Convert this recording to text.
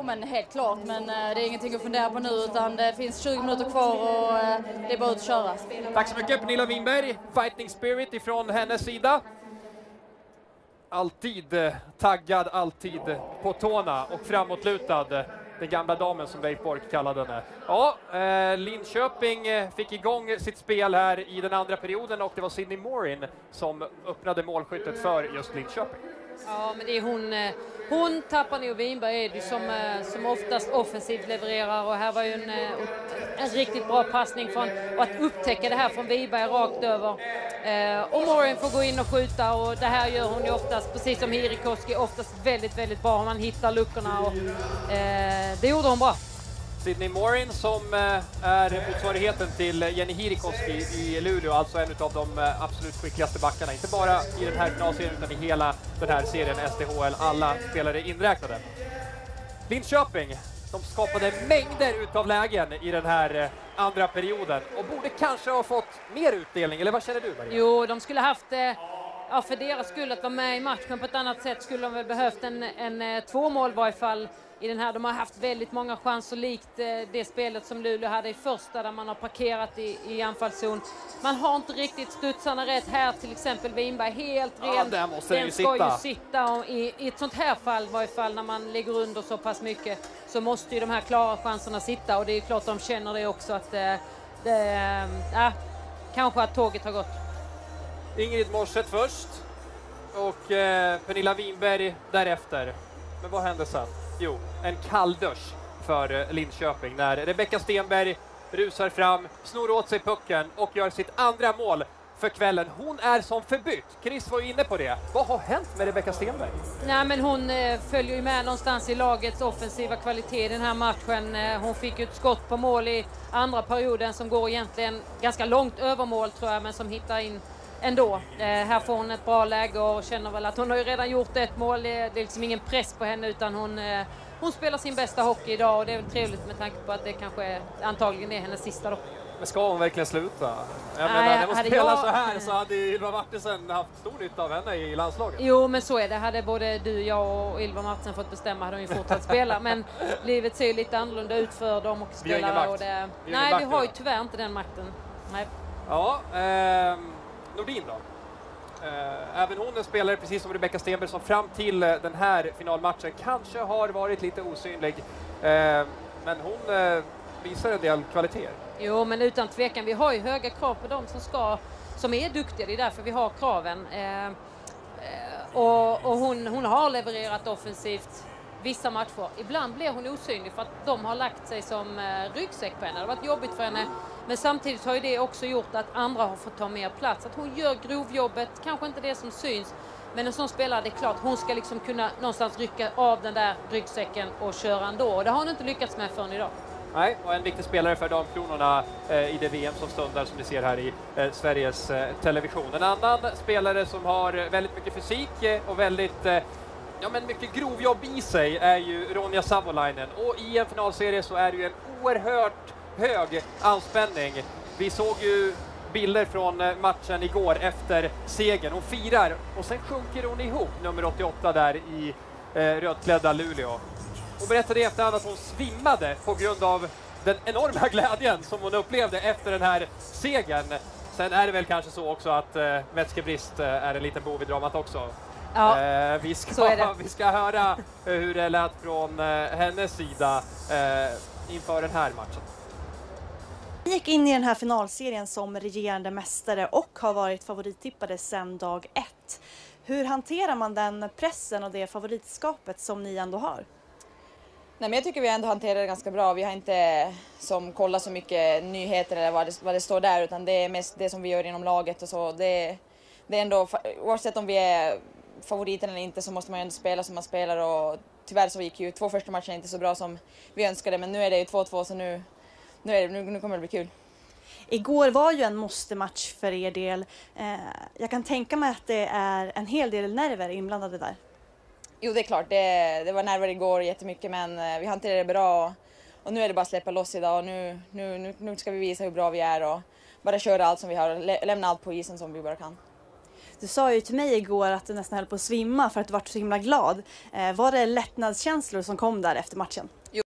men helt klart. Men det är ingenting att fundera på nu, utan det finns 20 minuter kvar och det är bara att köra. Tack så mycket Pernilla Winberg. Fighting spirit ifrån hennes sida. Alltid taggad, alltid på tårna och framåtlutad. Den gamla damen som Leif Bork kallade henne. Ja, Linköping fick igång sitt spel här i den andra perioden och det var Sydney Morin som öppnade målskyttet för just Linköping. Ja, men det är hon tappar nog. Winberg är det som oftast offensivt levererar, och här var ju en riktigt bra passning och att upptäcka det här från Winberg rakt över. Och Morin får gå in och skjuta, och det här gör hon ju oftast, precis som Hirikoski, oftast väldigt, väldigt bra. Man hittar luckorna och det gjorde hon bra. Sydney Morin som är motsvarigheten till Jenny Hirikoski i Luleå, alltså en av de absolut skickligaste backarna. Inte bara i den här finalserien utan i hela den här serien SDHL, alla spelare inräknade. Linköping, de skapade mängder utav lägen i den här andra perioden och borde kanske ha fått mer utdelning, eller vad känner du, Maria? Jo, de skulle haft för deras skull att vara med i matchen på ett annat sätt skulle de väl behövt en tvåmål i varje fall i den här. De har haft väldigt många chanser, likt det spelet som Luleå hade i första, där man har parkerat i anfallszon. Man har inte riktigt studsarna rätt här, till exempel Winberg helt ren. Ja, där måste den ska ju sitta, och i ett sånt här fall, i varje fall när man ligger under så pass mycket, så måste ju de här klara chanserna sitta, och det är klart de känner det också, att kanske att tåget har gått. Ingrid Morset först och Pernilla Winberg därefter. Men vad hände sen? Jo, en kalldusch för Linköping när Rebecka Stenberg rusar fram, snor åt sig pucken och gör sitt andra mål för kvällen. Hon är som förbytt. Chris var ju inne på det. Vad har hänt med Rebecka Stenberg? Nej, men hon följer ju med någonstans i lagets offensiva kvalitet i den här matchen. Hon fick ju ett skott på mål i andra perioden som går egentligen ganska långt över mål, tror jag, men som hittar in ändå. Här får hon ett bra läge och känner väl att hon har ju redan gjort ett mål. Det är liksom ingen press på henne, utan hon spelar sin bästa hockey idag, och det är väl trevligt med tanke på att det kanske antagligen är hennes sista då. Men ska hon verkligen sluta? Jag menar, när hon spelar så här så hade Ylva Martinsen haft stor nytta av henne i landslaget. Jo, men så är det. Hade både du, jag och Ylva Martinsen fått bestämma hade hon ju fortsatt spela. Men livet ser ju lite annorlunda ut för dem och spelare. Och nej, vi har ju tyvärr inte den makten. Nej. Ja, Nordin då? Även hon är spelare, precis som Rebecka Stenberg, som fram till den här finalmatchen kanske har varit lite osynlig. Men hon visar en del kvaliteter. Jo, men utan tvekan. Vi har ju höga krav på dem som är duktiga. Det är därför vi har kraven. Och hon har levererat offensivt vissa matcher. Ibland blir hon osynlig för att de har lagt sig som ryggsäck på henne. Det har varit jobbigt för henne. Men samtidigt har ju det också gjort att andra har fått ta mer plats. Att hon gör grovjobbet, kanske inte det som syns. Men en sån spelare, det är klart, hon ska liksom kunna någonstans rycka av den där ryggsäcken och köra ändå. Och det har hon inte lyckats med förrän idag. Nej, och en viktig spelare för damkronorna i det VM som stundar, som ni ser här i Sveriges Television. En annan spelare som har väldigt mycket fysik och väldigt mycket grovjobb i sig är ju Ronja Savolainen. Och i en finalserie så är det ju en oerhört hög anspänning. Vi såg ju bilder från matchen igår efter segern. Hon firar och sen sjunker hon ihop, nummer 88 där i rödklädda Luleå. Hon berättade i efterhand att hon svimmade på grund av den enorma glädjen som hon upplevde efter den här segern. Sen är det väl kanske så också att vätskebrist är en liten bov i dramat också. Ja, vi ska höra hur det lät från hennes sida inför den här matchen. Vi gick in i den här finalserien som regerande mästare och har varit favorittippade sedan dag 1. Hur hanterar man den pressen och det favoritskapet som ni ändå har? Nej, men jag tycker vi ändå hanterar det ganska bra. Vi har inte kollat så mycket nyheter eller vad det står där, utan det är mest det som vi gör inom laget och så. Det är ändå, oavsett om vi är favoriten eller inte, så måste man ju ändå spela som man spelar, och tyvärr så gick ju 2 första matcherna inte så bra som vi önskade, men nu är det ju 2-2, så nu kommer det bli kul. Igår var ju en måste-match för er del. Jag kan tänka mig att det är en hel del nerver inblandade där. Jo, det är klart. Det var nerver igår jättemycket, men vi hanterade det bra. Och nu är det bara att släppa loss idag. Och nu ska vi visa hur bra vi är och bara köra allt som vi har. Lämna allt på isen som vi bara kan. Du sa ju till mig igår att du nästan höll på att svimma för att du var så himla glad. Var det lättnadskänslor som kom där efter matchen?